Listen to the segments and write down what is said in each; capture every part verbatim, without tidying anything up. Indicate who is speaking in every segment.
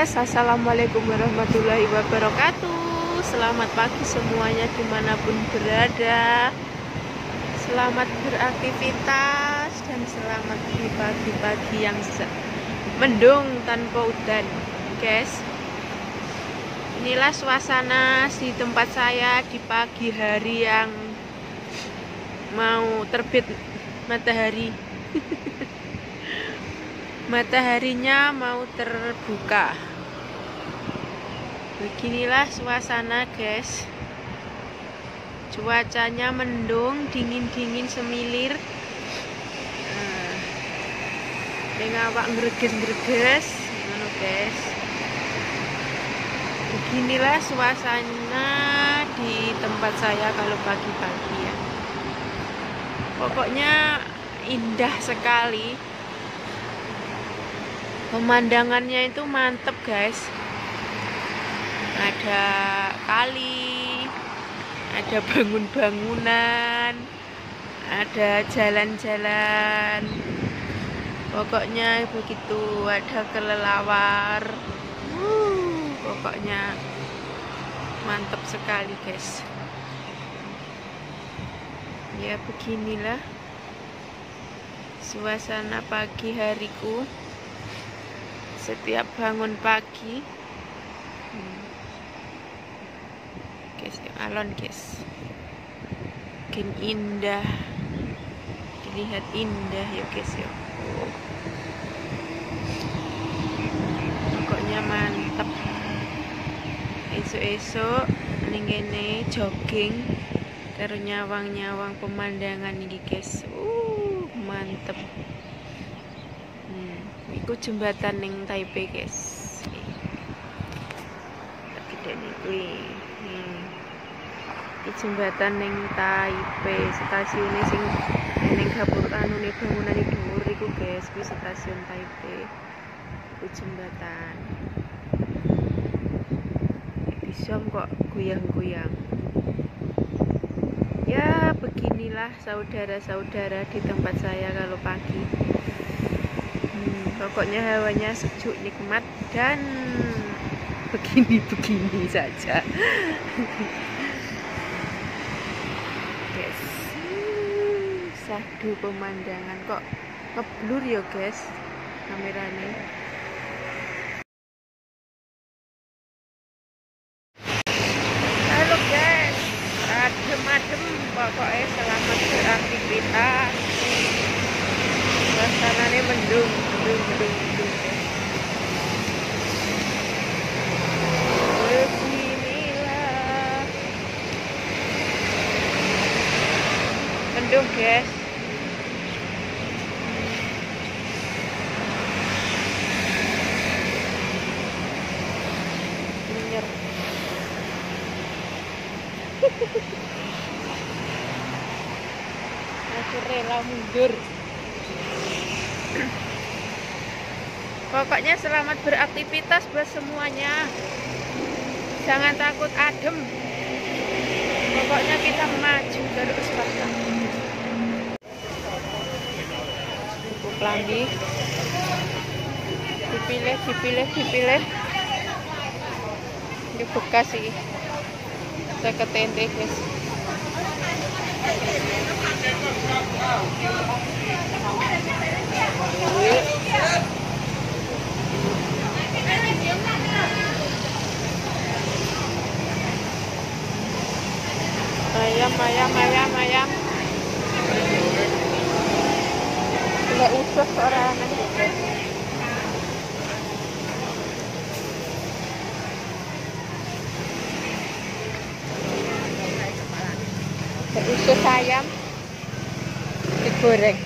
Speaker 1: guys, assalamualaikum warahmatullahi wabarakatuh. Selamat pagi semuanya dimanapun berada. Selamat beraktivitas dan selamat di pagi-pagi yang mendung tanpa udan, guys. Inilah suasana di tempat saya di pagi hari yang mau terbit matahari. Mataharinya mau terbuka. Beginilah suasana, guys. Cuacanya mendung, dingin-dingin semilir. Nah, dengan awak ngreges-ngreges, ngono, guys. Beginilah suasana di tempat saya kalau pagi-pagi ya. Pokoknya indah sekali. Pemandangannya itu mantep, guys. Ada kali, ada bangun-bangunan, ada jalan-jalan. Pokoknya begitu, ada kelelawar. Uh, pokoknya mantep sekali, guys. Ya beginilah suasana pagi hariku. Setiap bangun pagi, hmm. guys, alon guys, bikin indah, dilihat indah ya guys ya. Oh. Pokoknya mantep. Esok-esok ning kene jogging karo nyawang-nyawang pemandangan ini guys. Uh, mantep. Iku jembatan ning Taipei, guys. Tapi dene kuwi. Hmm. Iki jembatan ning Taipei, stasiune sing ning gapur anune bangunane dhuwur iku, guys. Kuwi stasiun Taipei. Iku jembatan. Bisa kok goyang-goyang. Ya, beginilah saudara-saudara di tempat saya kalau pagi. Pokoknya hawanya sejuk, nikmat, dan begini-begini saja. Guys, sadu pemandangan kok ngeblur ya, guys, kameranya. Halo guys, adem-adem, pokoknya selamat beraktivitas. Suasananya mendung, mendung, mendung, mendung. Beginilah mendung, guys. Menyer. Aku rela mundur. Pokoknya selamat beraktivitas buat semuanya. Jangan takut adem. Pokoknya kita maju terus, Pak. Cukup lagi. Dipilih, dipilih, dipilih. Ini bekas sih. Saya ketente, guys. Ayam, ayam, ayam, ayam. Tidak usah orang aneh. Usus ayam digoreng.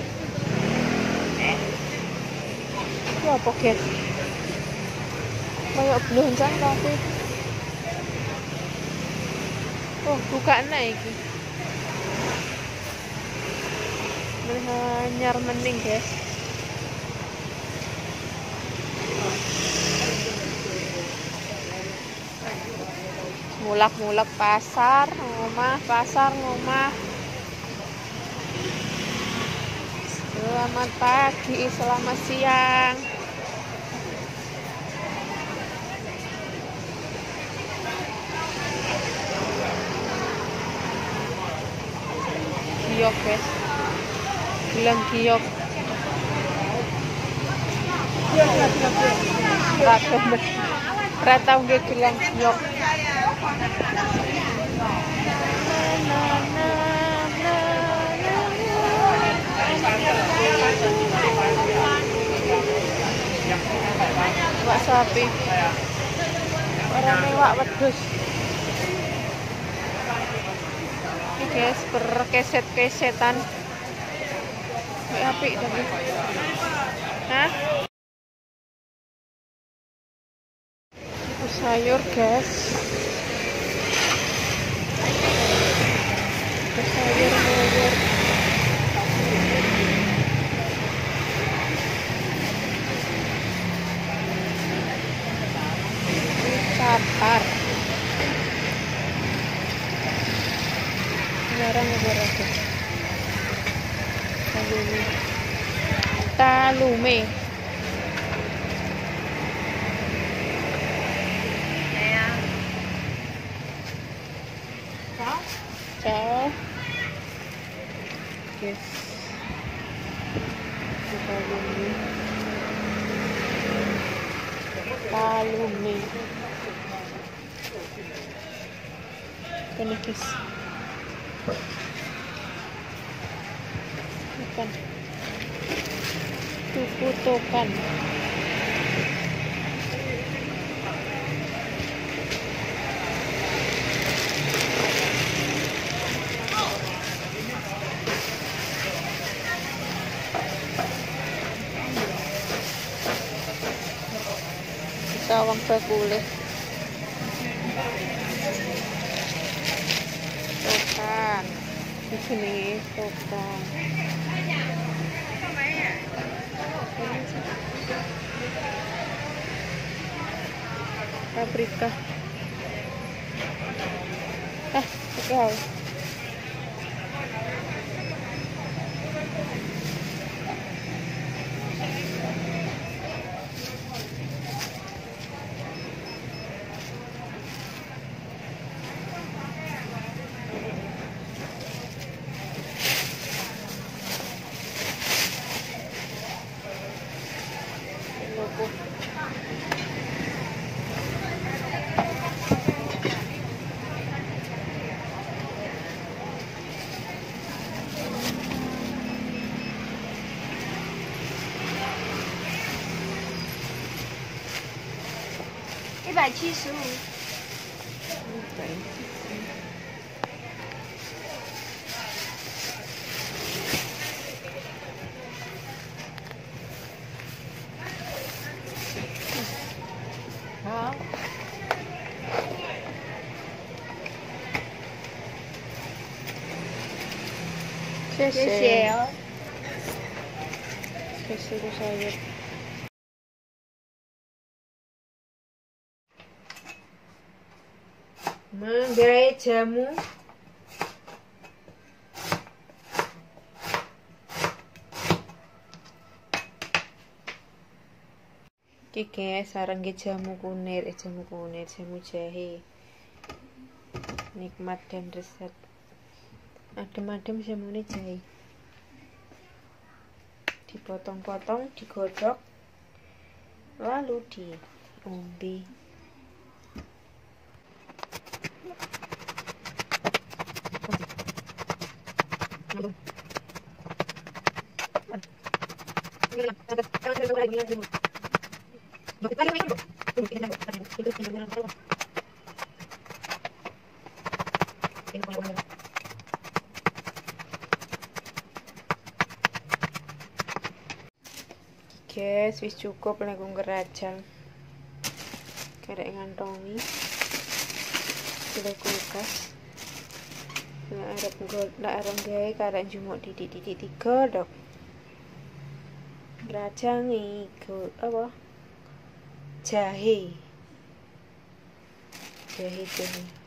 Speaker 1: Itu apa, guys? Kayak beloncang tapi. Oh, bukaan lagi. Menyar mending, guys. Mulak-mulak pasar, ngomah, pasar, ngomah. Selamat pagi, selamat siang. giok guys, gelang giok rata rata nggih gelang giok. Wak sapi orang mewak wedhus ini guys, berkeset-kesetan apik tapi hah itu sayur guys, itu sayur sayur Tapar jarang berapa talume talume ya ciao ciao yes talume talume penipis bukan tukutukan sawang bakule tokan di sini tokan paprika ah oke
Speaker 2: 一百七十五。
Speaker 1: 好，谢
Speaker 2: 谢谢哦。
Speaker 1: 谢谢的sayur. Menggawe jamu iki guys, sareng jamu kunir, jamu kunir, jamu jahe nikmat dan resep, adem-adem jamune jahe dipotong-potong, digodok lalu diombe. Guys, wis cukup nek ngerajang. Kerek ngantongi. Sudah kulkas. Nek arep nggo, nek arep gawe karek njumuk titik-titik digodhog. Rajangi go apa? Jahe. Jahe jahe.